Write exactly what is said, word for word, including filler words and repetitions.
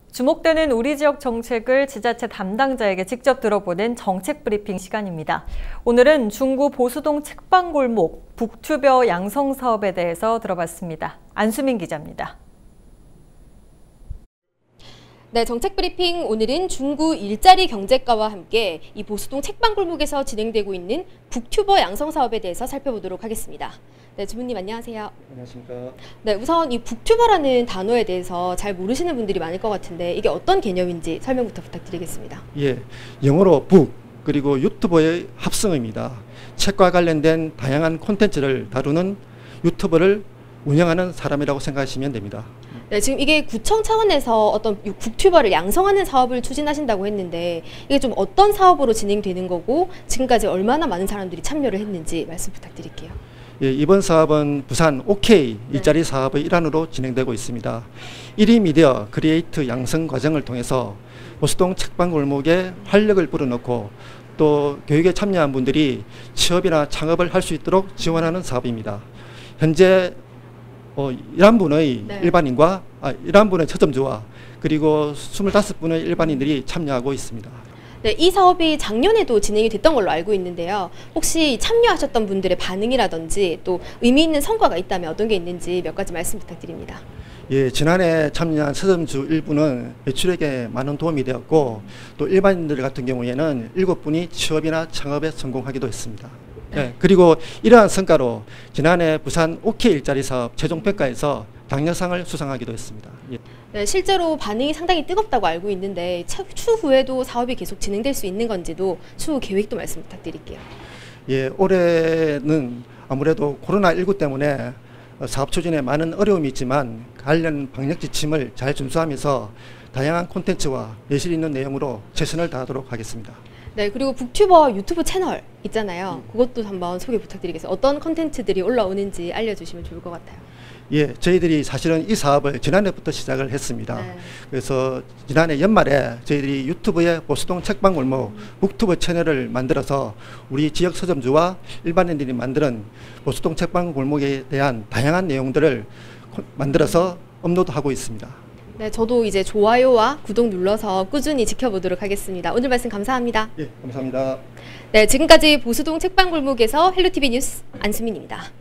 주목되는 우리 지역 정책을 지자체 담당자에게 직접 들어보는 정책 브리핑 시간입니다. 오늘은 중구 보수동 책방골목 북튜버 양성 사업에 대해서 들어봤습니다. 안수민 기자입니다. 네, 정책 브리핑 오늘은 중구 일자리 경제과와 함께 이 보수동 책방골목에서 진행되고 있는 북튜버 양성 사업에 대해서 살펴보도록 하겠습니다. 네, 주무님 안녕하세요. 안녕하십니까. 네, 우선 이 북튜버라는 단어에 대해서 잘 모르시는 분들이 많을 것 같은데 이게 어떤 개념인지 설명부터 부탁드리겠습니다. 예, 영어로 북 그리고 유튜버의 합성어입니다. 책과 관련된 다양한 콘텐츠를 다루는 유튜버를 운영하는 사람이라고 생각하시면 됩니다. 네, 지금 이게 구청 차원에서 어떤 북튜버를 양성하는 사업을 추진하신다고 했는데 이게 좀 어떤 사업으로 진행되는 거고 지금까지 얼마나 많은 사람들이 참여를 했는지 말씀 부탁드릴게요. 예, 이번 사업은 부산 오케이 일자리 네. 사업의 일환으로 진행되고 있습니다. 일 위 미디어 크리에이트 양성 과정을 통해서 보수동 책방골목에 활력을 불어넣고 또 교육에 참여한 분들이 취업이나 창업을 할 수 있도록 지원하는 사업입니다. 현재 어, 열한 분의 네. 일반인과 아, 열한 분의 초점주와 그리고 스물다섯 분의 일반인들이 참여하고 있습니다. 네, 이 사업이 작년에도 진행이 됐던 걸로 알고 있는데요. 혹시 참여하셨던 분들의 반응이라든지 또 의미 있는 성과가 있다면 어떤 게 있는지 몇 가지 말씀 부탁드립니다. 예, 지난해 참여한 초점주 일부는 매출액에 많은 도움이 되었고 또 일반인들 같은 경우에는 일곱 분이 취업이나 창업에 성공하기도 했습니다. 네, 그리고 이러한 성과로 지난해 부산 오케이 일자리 사업 최종평가에서 장려상을 수상하기도 했습니다. 예. 네, 실제로 반응이 상당히 뜨겁다고 알고 있는데 추후에도 사업이 계속 진행될 수 있는 건지도 추후 계획도 말씀 부탁드릴게요. 예, 올해는 아무래도 코로나십구 때문에 사업 추진에 많은 어려움이 있지만 관련 방역 지침을 잘 준수하면서 다양한 콘텐츠와 내실 있는 내용으로 최선을 다하도록 하겠습니다. 네, 그리고 북튜버 유튜브 채널 있잖아요. 그것도 한번 소개 부탁드리겠습니다. 어떤 콘텐츠들이 올라오는지 알려주시면 좋을 것 같아요. 예, 저희들이 사실은 이 사업을 지난해부터 시작을 했습니다. 네. 그래서 지난해 연말에 저희들이 유튜브에 보수동 책방골목 음. 북튜버 채널을 만들어서 우리 지역 서점주와 일반인들이 만드는 보수동 책방골목에 대한 다양한 내용들을 만들어서 업로드하고 있습니다. 네, 저도 이제 좋아요와 구독 눌러서 꾸준히 지켜보도록 하겠습니다. 오늘 말씀 감사합니다. 예, 감사합니다. 네, 지금까지 보수동 책방골목에서 헬로티비 뉴스 안수민입니다.